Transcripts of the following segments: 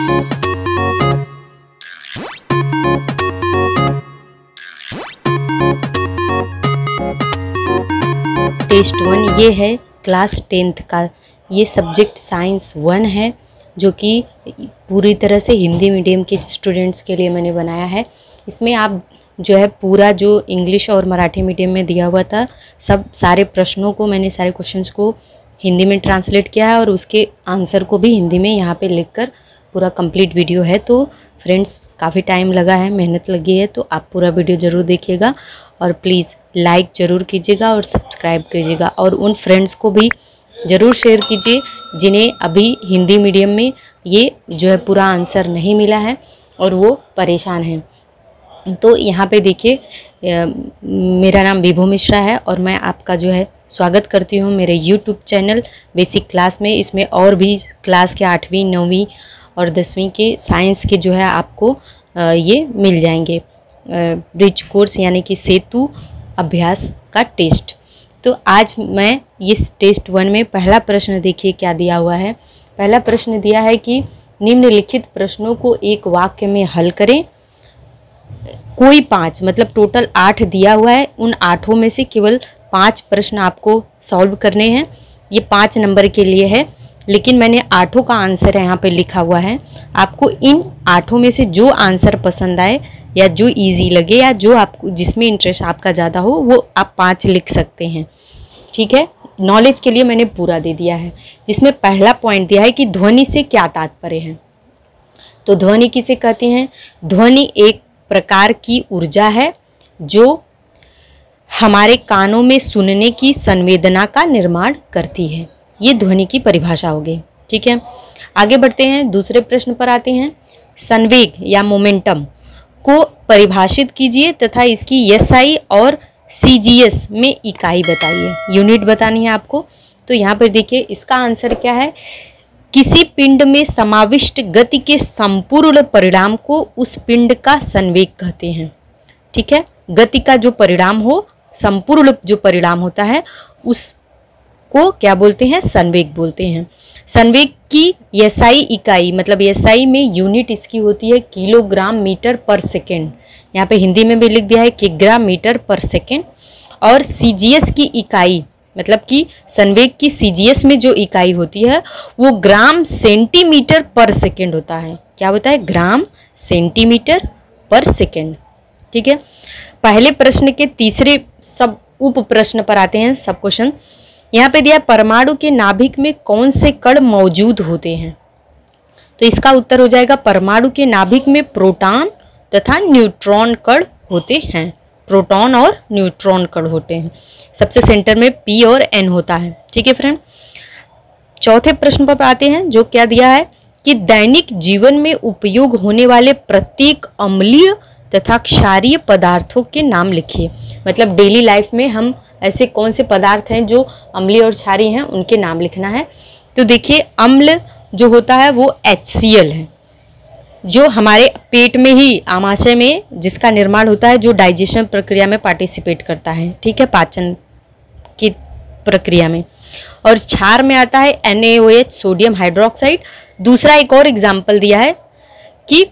Test 1 ये है class 10th का, ये सब्जेक्ट साइंस 1 है, जो कि पूरी तरह से हिंदी मीडियम के स्टूडेंट्स के लिए मैंने बनाया है। इसमें आप जो है पूरा जो इंग्लिश और मराठी मीडियम में दिया हुआ था सारे प्रश्नों को मैंने सारे क्वेश्चंस को हिंदी में ट्रांसलेट किया है और उसके आंसर को भी हिंदी में यहाँ पे लिखकर पूरा कंप्लीट वीडियो है। तो फ्रेंड्स काफ़ी टाइम लगा है, मेहनत लगी है, तो आप पूरा वीडियो ज़रूर देखिएगा और प्लीज़ लाइक ज़रूर कीजिएगा और सब्सक्राइब कीजिएगा और उन फ्रेंड्स को भी ज़रूर शेयर कीजिए जिन्हें अभी हिंदी मीडियम में ये जो है पूरा आंसर नहीं मिला है और वो परेशान हैं। तो यहाँ पे देखिए, मेरा नाम विभू मिश्रा है और मैं आपका जो है स्वागत करती हूँ मेरे यूट्यूब चैनल बेसिक क्लास में। इसमें और भी क्लास के 8वीं 9वीं और 10वीं के साइंस के जो है आपको ये मिल जाएंगे ब्रिज कोर्स यानी कि सेतु अभ्यास का टेस्ट। तो आज मैं इस टेस्ट 1 में पहला प्रश्न देखिए क्या दिया हुआ है। पहला प्रश्न दिया है कि निम्नलिखित प्रश्नों को एक वाक्य में हल करें। कोई 5 मतलब टोटल 8 दिया हुआ है, उन 8 में से केवल 5 प्रश्न आपको सॉल्व करने हैं। ये 5 नंबर के लिए है, लेकिन मैंने 8 का आंसर यहाँ पे लिखा हुआ है। आपको इन 8 में से जो आंसर पसंद आए या जो इजी लगे या जो आपको जिसमें इंटरेस्ट आपका ज़्यादा हो वो आप 5 लिख सकते हैं। ठीक है, नॉलेज के लिए मैंने पूरा दे दिया है। जिसमें पहला पॉइंट दिया है कि ध्वनि से क्या तात्पर्य है। तो ध्वनि किसे कहते हैं? ध्वनि एक प्रकार की ऊर्जा है जो हमारे कानों में सुनने की संवेदना का निर्माण करती है। ये ध्वनि की परिभाषा हो गई। ठीक है, आगे बढ़ते हैं, दूसरे प्रश्न पर आते हैं। संवेग या मोमेंटम को परिभाषित कीजिए तथा इसकी एसआई और सीजीएस में इकाई बताइए। यूनिट बतानी है आपको। तो यहाँ पर देखिए इसका आंसर क्या है। किसी पिंड में समाविष्ट गति के संपूर्ण परिणाम को उस पिंड का संवेग कहते हैं। ठीक है, गति का जो परिणाम हो, संपूर्ण जो परिणाम होता है उसको क्या बोलते हैं? संवेग बोलते हैं। संवेग की एसआई इकाई मतलब एसआई में यूनिट इसकी होती है किलोग्राम मीटर पर सेकेंड। यहाँ पे हिंदी में भी लिख दिया है किग्रा मीटर पर सेकेंड। और सीजीएस की इकाई मतलब कि संवेग की सीजीएस में जो इकाई होती है वो ग्राम सेंटीमीटर पर सेकेंड होता है। क्या होता है? Gram centimetre per second. ठीक है, पहले प्रश्न के तीसरे सब उप प्रश्न पर आते हैं, सब क्वेश्चन। यहाँ पे दिया परमाणु के नाभिक में कौन से कण मौजूद होते हैं। तो इसका उत्तर हो जाएगा परमाणु के नाभिक में प्रोटॉन तथा न्यूट्रॉन कण होते हैं। प्रोटॉन और न्यूट्रॉन कण होते हैं। सबसे सेंटर में पी और एन होता है। ठीक है फ्रेंड, चौथे प्रश्न पर आते हैं जो क्या दिया है कि दैनिक जीवन में उपयोग होने वाले प्रत्येक अम्लीय तथा क्षारीय पदार्थों के नाम लिखिए। मतलब डेली लाइफ में हम ऐसे कौन से पदार्थ हैं जो अम्लीय और क्षारीय हैं उनके नाम लिखना है। तो देखिए अम्ल जो होता है वो HCl है, जो हमारे पेट में ही आमाशय में जिसका निर्माण होता है, जो डाइजेशन प्रक्रिया में पार्टिसिपेट करता है। ठीक है, पाचन की प्रक्रिया में। और क्षार में आता है NaOH सोडियम हाइड्रोक्साइड। दूसरा एक और एग्जाम्पल दिया है कि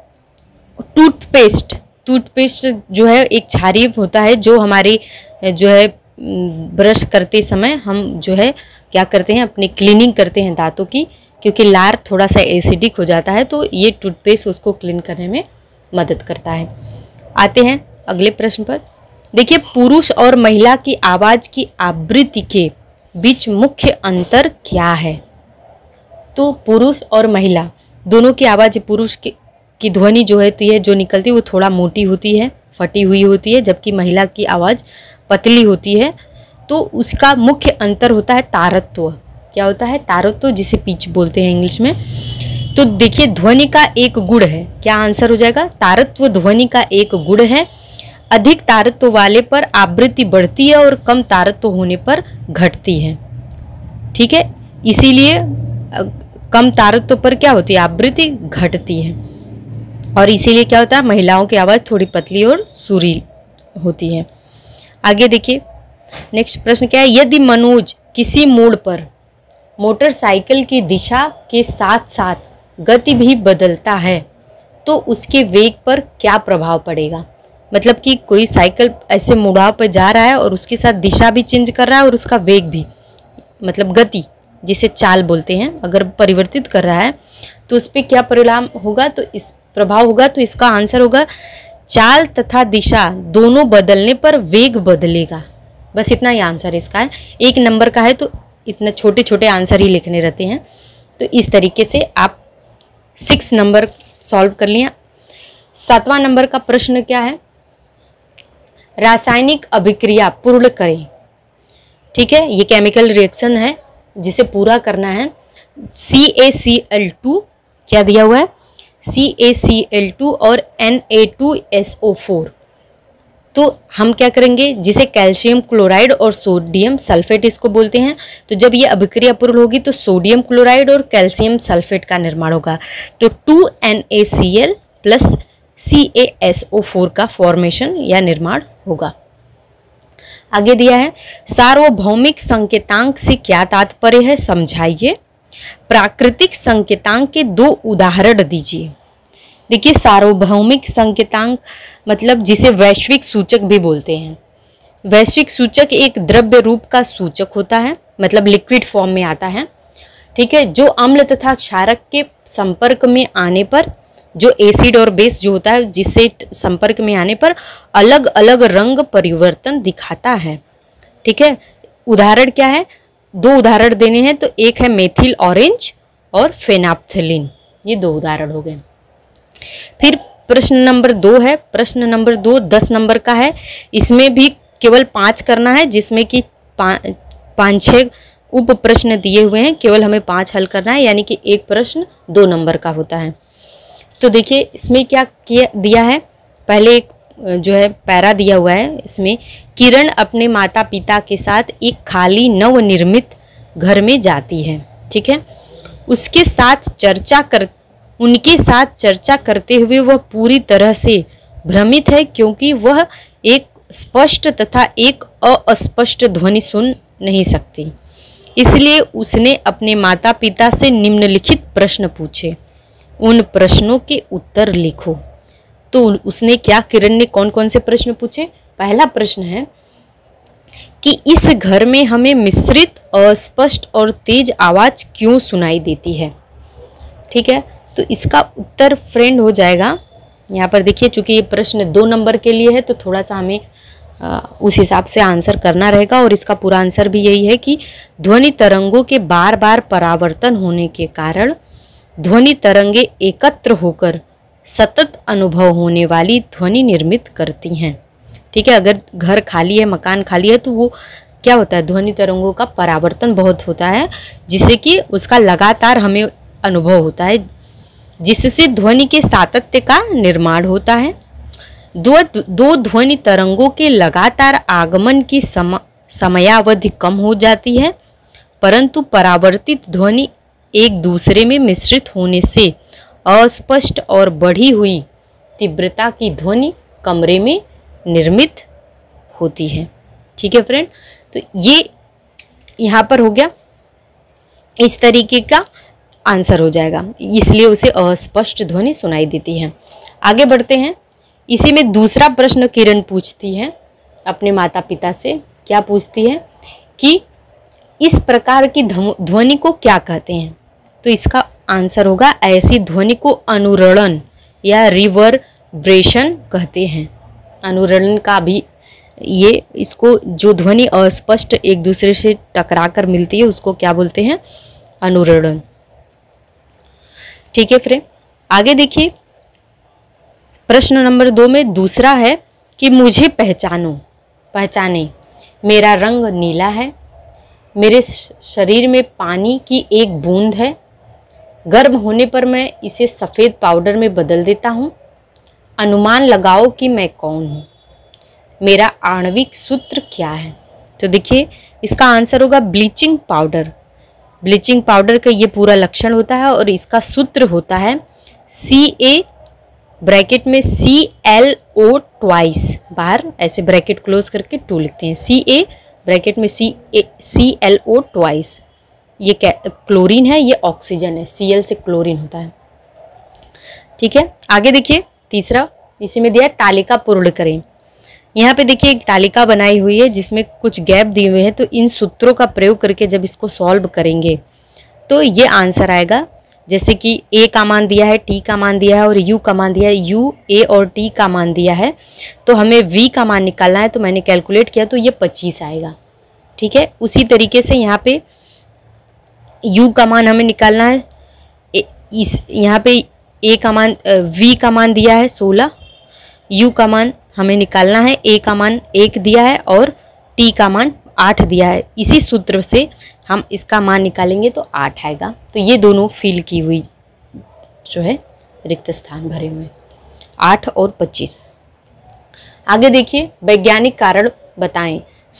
टूथपेस्ट जो है एक क्षारीय होता है, जो हमारे जो है ब्रश करते समय हम जो है क्या करते हैं, अपनी क्लीनिंग करते हैं दांतों की, क्योंकि लार थोड़ा सा एसिडिक हो जाता है तो ये टूथपेस्ट उसको क्लीन करने में मदद करता है। आते हैं अगले प्रश्न पर। देखिए पुरुष और महिला की आवाज़ की आवृत्ति के बीच मुख्य अंतर क्या है। तो पुरुष और महिला दोनों की आवाज़, पुरुष की ध्वनि जो होती है जो निकलती है वो थोड़ा मोटी होती है, फटी हुई होती है, जबकि महिला की आवाज़ पतली होती है। तो उसका मुख्य अंतर होता है तारत्व। क्या होता है? तारत्व, जिसे पिच बोलते हैं इंग्लिश में। तो देखिए ध्वनि का एक गुण है, क्या आंसर हो जाएगा? तारत्व ध्वनि का एक गुण है। अधिक तारत्व वाले पर आवृत्ति बढ़ती है और कम तारत्व होने पर घटती है। ठीक है, इसीलिए कम तारत्व पर क्या होती है? आवृत्ति घटती है। और इसीलिए क्या होता है? महिलाओं की आवाज़ थोड़ी पतली और सुरीली होती है। आगे देखिए नेक्स्ट प्रश्न क्या है। यदि मनोज किसी मोड़ पर मोटरसाइकिल की दिशा के साथ साथ गति भी बदलता है तो उसके वेग पर क्या प्रभाव पड़ेगा। मतलब कि कोई साइकिल ऐसे मुड़ाव पर जा रहा है और उसके साथ दिशा भी चेंज कर रहा है और उसका वेग भी, मतलब गति जिसे चाल बोलते हैं, अगर परिवर्तित कर रहा है तो उस पर क्या परिणाम होगा, तो इस प्रभाव होगा। तो इसका आंसर होगा चाल तथा दिशा दोनों बदलने पर वेग बदलेगा। बस इतना ही आंसर इसका है। 1 नंबर का है तो इतने छोटे छोटे आंसर ही लिखने रहते हैं। तो इस तरीके से आप 6 नंबर सॉल्व कर लिया। 7वां नंबर का प्रश्न क्या है, रासायनिक अभिक्रिया पूर्ण करें। ठीक है, ये केमिकल रिएक्शन है जिसे पूरा करना है। CaCl2 क्या दिया हुआ है, CaCl2 और Na2SO4। तो हम क्या करेंगे, जिसे कैल्शियम क्लोराइड और सोडियम सल्फेट इसको बोलते हैं। तो जब ये अभिक्रिया पूर्ण होगी तो सोडियम क्लोराइड और कैल्शियम सल्फेट का निर्माण होगा। तो 2NaCl प्लस CaSO4 का फॉर्मेशन या निर्माण होगा। आगे दिया है सार्वभौमिक संकेतांक से क्या तात्पर्य है, समझाइए। प्राकृतिक संकेतांक के 2 उदाहरण दीजिए। देखिए, सार्वभौमिक संकेतांक मतलब जिसे वैश्विक सूचक भी बोलते हैं। वैश्विक सूचक एक द्रव्य रूप का सूचक होता है, मतलब लिक्विड फॉर्म में आता है। ठीक है, जो अम्ल तथा क्षारक के संपर्क में आने पर, जो एसिड और बेस जो होता है जिससे संपर्क में आने पर अलग अलग रंग परिवर्तन दिखाता है। ठीक है, उदाहरण क्या है, 2 उदाहरण देने हैं। तो एक है मेथिल ऑरेंज और फेनाप्थलीन, ये 2 उदाहरण हो गए। फिर प्रश्न नंबर 2 है। प्रश्न नंबर 2 10 नंबर का है। इसमें भी केवल 5 करना है, जिसमें कि 5-6 उप प्रश्न दिए हुए हैं। केवल हमें 5 हल करना है, यानी कि एक प्रश्न 2 नंबर का होता है। तो देखिए इसमें क्या दिया है, पहले एक जो है पैरा दिया हुआ है। इसमें किरण अपने माता पिता के साथ एक खाली नवनिर्मित घर में जाती है। ठीक है, उनके साथ चर्चा करते हुए वह पूरी तरह से भ्रमित है, क्योंकि वह एक स्पष्ट तथा एक अस्पष्ट ध्वनि सुन नहीं सकती। इसलिए उसने अपने माता पिता से निम्नलिखित प्रश्न पूछे, उन प्रश्नों के उत्तर लिखो। तो उसने क्या, किरण ने कौन कौन से प्रश्न पूछे। पहला प्रश्न है कि इस घर में हमें मिश्रित, अस्पष्ट और तेज आवाज क्यों सुनाई देती है। ठीक है, तो इसका उत्तर फ्रेंड हो जाएगा, यहाँ पर देखिए चूंकि ये प्रश्न 2 नंबर के लिए है तो थोड़ा सा हमें उस हिसाब से आंसर करना रहेगा। और इसका पूरा आंसर भी यही है कि ध्वनि तरंगों के बार बार परावर्तन होने के कारण ध्वनि तरंगे एकत्र होकर सतत अनुभव होने वाली ध्वनि निर्मित करती हैं। ठीक है, अगर घर खाली है, मकान खाली है, तो वो क्या होता है, ध्वनि तरंगों का परावर्तन बहुत होता है, जिससे कि उसका लगातार हमें अनुभव होता है, जिससे ध्वनि के सातत्य का निर्माण होता है। दो ध्वनि तरंगों के लगातार आगमन की समयावधि कम हो जाती है, परंतु परावर्तित ध्वनि एक दूसरे में मिश्रित होने से अस्पष्ट और बढ़ी हुई तीव्रता की ध्वनि कमरे में निर्मित होती है। ठीक है फ्रेंड, तो ये यहाँ पर हो गया, इस तरीके का आंसर हो जाएगा, इसलिए उसे अस्पष्ट ध्वनि सुनाई देती है। आगे बढ़ते हैं। इसी में दूसरा प्रश्न किरण पूछती है अपने माता पिता से। क्या पूछती है कि इस प्रकार की ध्वनि को क्या कहते हैं। तो इसका आंसर होगा, ऐसी ध्वनि को अनुरणन या रिवर्ब्रेशन कहते हैं। अनुरणन का भी ये, इसको जो ध्वनि अस्पष्ट एक दूसरे से टकरा कर मिलती है उसको क्या बोलते हैं, अनुरणन। ठीक है फ्रेंड, आगे देखिए प्रश्न नंबर 2 में दूसरा है कि मुझे पहचाने, मेरा रंग नीला है, मेरे शरीर में पानी की एक बूंद है, गर्म होने पर मैं इसे सफ़ेद पाउडर में बदल देता हूँ, अनुमान लगाओ कि मैं कौन हूँ, मेरा आणविक सूत्र क्या है। तो देखिए इसका आंसर होगा ब्लीचिंग पाउडर। ब्लीचिंग पाउडर का ये पूरा लक्षण होता है और इसका सूत्र होता है Ca ब्रैकेट में ClO ट्वाइस, बाहर ऐसे ब्रैकेट क्लोज करके 2 लिखते हैं, Ca ब्रैकेट में ClO ट्वाइस। ये क्लोरीन है, ये ऑक्सीजन है, Cl से क्लोरीन होता है। ठीक है, आगे देखिए तीसरा, इसी में दिया है तालिका पूर्ण करें। यहाँ पे देखिए एक तालिका बनाई हुई है जिसमें कुछ गैप दिए हुए हैं, तो इन सूत्रों का प्रयोग करके जब इसको सॉल्व करेंगे तो ये आंसर आएगा। जैसे कि ए का मान दिया है, टी का मान दिया है और यू का मान दिया है, यू, ए और टी का मान दिया है, तो हमें वी का मान निकालना है। तो मैंने कैलकुलेट किया तो ये 25 आएगा। ठीक है, उसी तरीके से यहाँ पे यू का मान हमें निकालना है। यहाँ पे ए का मान, वी का मान दिया है 16, यू का मान हमें निकालना है, ए का मान 1 दिया है और टी का मान 8 दिया है। इसी सूत्र से हम इसका मान निकालेंगे तो 8 आएगा। तो ये दोनों फिल की हुई जो है रिक्त स्थान भरे हुए 8 और 25। आगे देखिए, वैज्ञानिक कारण बताएं।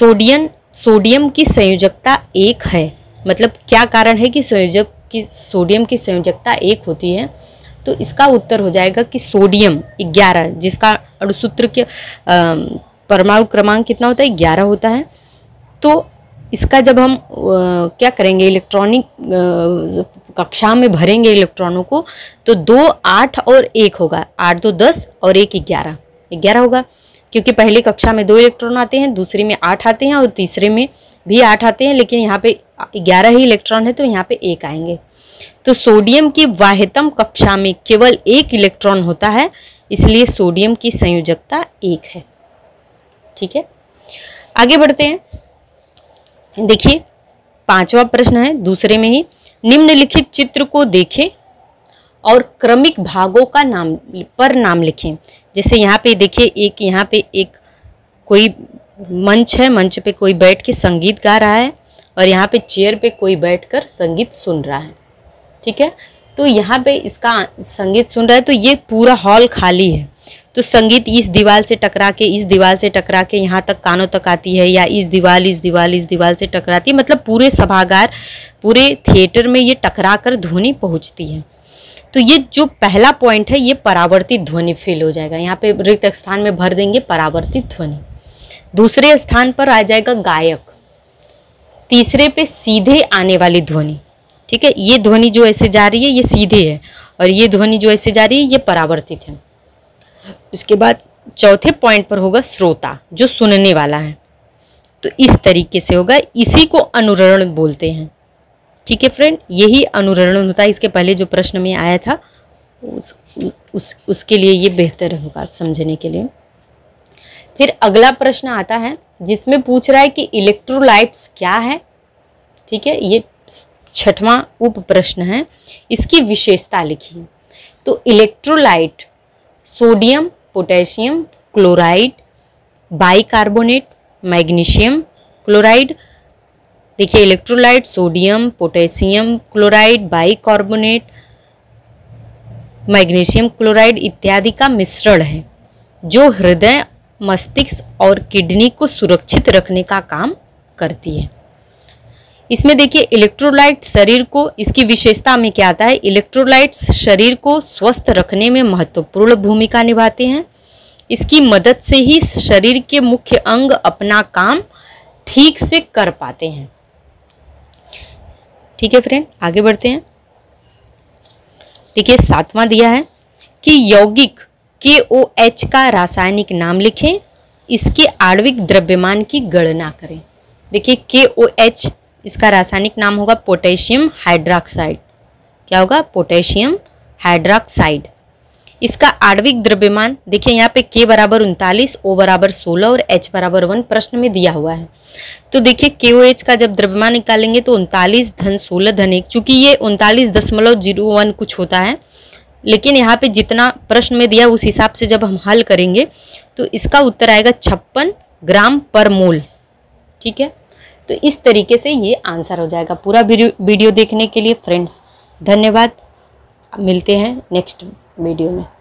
सोडियम की संयोजकता 1 है, मतलब क्या कारण है कि सोडियम की संयोजकता 1 होती है। तो इसका उत्तर हो जाएगा कि सोडियम 11, जिसका अणुसूत्र के परमाणु क्रमांक कितना होता है, 11 होता है। तो इसका जब हम क्या करेंगे, इलेक्ट्रॉनिक कक्षा में भरेंगे इलेक्ट्रॉनों को, तो 2, 8 और 1 होगा। 8 2 10 और 1 11 होगा, क्योंकि पहली कक्षा में 2 इलेक्ट्रॉन आते हैं, दूसरी में 8 आते हैं और तीसरे में भी 8 आते हैं, लेकिन यहाँ पे 11 ही इलेक्ट्रॉन है तो यहाँ पे 1 आएंगे। तो सोडियम की वाह्यतम कक्षा में केवल 1 इलेक्ट्रॉन होता है, इसलिए सोडियम की संयोजकता 1 है। ठीक है, आगे बढ़ते हैं। देखिए 5वां प्रश्न है दूसरे में ही, निम्नलिखित चित्र को देखें और क्रमिक भागों का नाम लिखें। जैसे यहाँ पे देखिए, यहाँ पे एक कोई मंच है, मंच पे कोई बैठ के संगीत गा रहा है और यहाँ पे चेयर पे कोई बैठकर संगीत सुन रहा है। ठीक है, तो यहाँ पे इसका संगीत सुन रहा है, तो ये पूरा हॉल खाली है। तो संगीत इस दीवार से टकरा के, इस दीवार से टकरा के यहाँ तक कानों तक आती है, या इस दीवार से टकराती है, मतलब पूरे सभागार, पूरे थिएटर में ये टकरा कर ध्वनि पहुँचती है। तो ये जो पहला पॉइंट है, ये परावर्तित ध्वनि फील हो जाएगा। यहाँ पे रिक्त स्थान में भर देंगे परावर्तित ध्वनि। दूसरे स्थान पर आ जाएगा गायक, तीसरे पे सीधे आने वाली ध्वनि। ठीक है, ये ध्वनि जो ऐसे जा रही है ये सीधे है, और ये ध्वनि जो ऐसे जा रही है ये परावर्तित है। इसके बाद चौथे पॉइंट पर होगा श्रोता, जो सुनने वाला है। तो इस तरीके से होगा, इसी को अनुरणन बोलते हैं। ठीक है फ्रेंड, यही अनुरणन होता है। इसके पहले जो प्रश्न में आया था उसके लिए ये बेहतर होगा समझने के लिए। फिर अगला प्रश्न आता है जिसमें पूछ रहा है कि इलेक्ट्रोलाइट्स क्या है। ठीक है, ये 6वां उप प्रश्न है, इसकी विशेषता लिखिए। तो electrolyte sodium, potassium chloride, bicarbonate, magnesium chloride. देखिए electrolyte sodium, potassium chloride, bicarbonate, magnesium chloride इत्यादि का मिश्रण है, जो हृदय, मस्तिष्क और किडनी को सुरक्षित रखने का काम करती है। इसमें देखिए इलेक्ट्रोलाइट शरीर को, इसकी विशेषता में क्या आता है, इलेक्ट्रोलाइट्स शरीर को स्वस्थ रखने में महत्वपूर्ण भूमिका निभाते हैं। इसकी मदद से ही शरीर के मुख्य अंग अपना काम ठीक से कर पाते हैं। ठीक है फ्रेंड, आगे बढ़ते हैं। देखिए 7वां दिया है कि यौगिक KOH का रासायनिक नाम लिखें, इसके आणविक द्रव्यमान की गणना करें। देखिए KOH, इसका रासायनिक नाम होगा पोटेशियम हाइड्रोक्साइड। क्या होगा, पोटेशियम हाइड्रोक्साइड। इसका आणविक द्रव्यमान देखिए यहाँ पे K बराबर 39, O बराबर 16 और H बराबर 1 प्रश्न में दिया हुआ है। तो देखिए KOH का जब द्रव्यमान निकालेंगे तो 39 धन 16 धन 1, चूंकि ये 39.01 कुछ होता है, लेकिन यहाँ पे जितना प्रश्न में दिया उस हिसाब से जब हम हल करेंगे तो इसका उत्तर आएगा 56 ग्राम पर मोल। ठीक है, तो इस तरीके से ये आंसर हो जाएगा। पूरा वीडियो देखने के लिए फ्रेंड्स धन्यवाद। मिलते हैं नेक्स्ट वीडियो में।